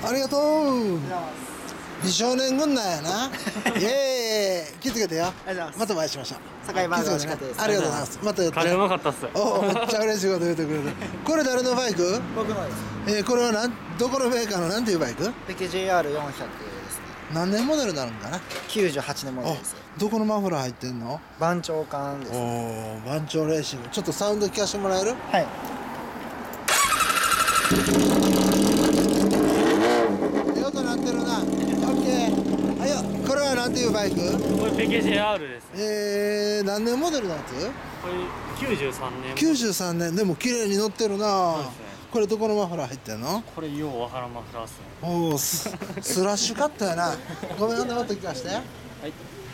ありがとう。美少年軍団やな。イエーイ。気をつけてよ。 ありがとうございます。 またお会いしましょう。 堺バーガー美味しかったです。 ありがとうございます。また寄って。 カレーうまかったっす。 おお、めっちゃ嬉しいこと言ってくれる。これ誰のバイク？ 僕のです。 これはどこのメーカーのなんていうバイク？ ペケ JR400 ですね。 何年モデルになるんかな。 98年モデルです。 どこのマフラー入ってんの？ 番長缶です。 おお、番長レーシング。ちょっとサウンド聞かせてもらえる？ はい。 音鳴ってるな。オッケー。はいよ。これはなんていうバイク？ これペケ JR です。 何年モデルのやつ？ これ93年。 93年。でも綺麗に乗ってるな。 そうですね。 これどこのマフラー入ってんの？ これようわからんマフラーっすね。 おお、スラッシュカットやな。ごめん、ほんでもっと聞かして。 はい。